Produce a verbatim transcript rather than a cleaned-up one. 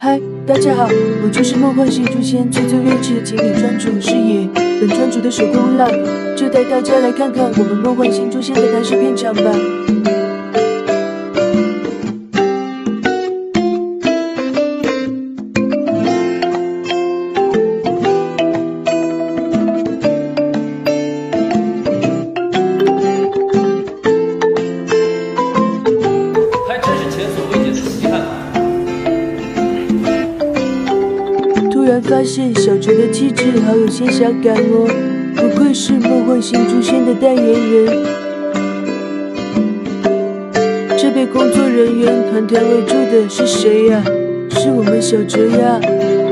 嗨，大家好，我就是梦幻新诛仙最最睿智的经理专主是也。本专主的手工 vlog 就带大家来看看我们梦幻新诛仙的男士片场吧。 还真是前所未见的稀罕啊！ 突然发现小哲的气质好有仙侠感哦，不愧是梦幻新诛仙的代言人。这被工作人员团团围住的是谁呀？是我们小哲呀！